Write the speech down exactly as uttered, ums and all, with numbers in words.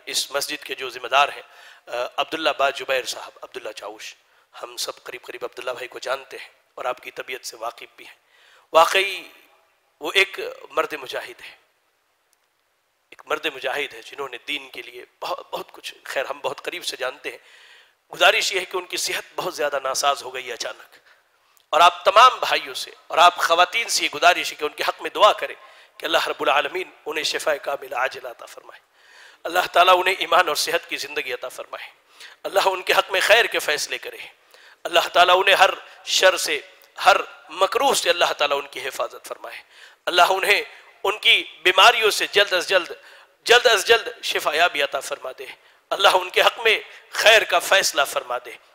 इस मस्जिद के जो जिम्मेदार हैं अब्दुल्ला बा जुबैर साहब, अब्दुल्ला चाउश, हम सब करीब करीब अब्दुल्ला भाई को जानते हैं और आपकी तबीयत से वाकिफ भी हैं। वाकई वो एक मर्द मुजाहिद है, एक मर्द मुजाहिद है जिन्होंने दीन के लिए बहुत बहुत कुछ, खैर हम बहुत करीब से जानते हैं। गुजारिश ये है कि उनकी सेहत बहुत ज़्यादा नासाज हो गई अचानक, और आप तमाम भाइयों से और आप ख़वातीन से ये गुजारिश है कि उनके हक़ में दुआ करें कि अल्लाह रब्बुल आलमीन उन्हें शिफ़ाए कामिला आजिला अता फरमाए, अल्लाह ताला उन्हें ईमान और सेहत की ज़िंदगी अता फरमाए, अल्लाह उनके हक़ में खैर के फ़ैसले करे, अल्लाह ताला उन्हें हर शर से, हर मकरूह से अल्लाह ताला उनकी हिफाजत फरमाए, अल्लाह उन्हें उनकी बीमारियों से जल्द अज जल्द जल्द अज जल्द शिफायाबी अता फरमा दे, अल्लाह उनके हक़ में खैर का फ़ैसला फरमा दे।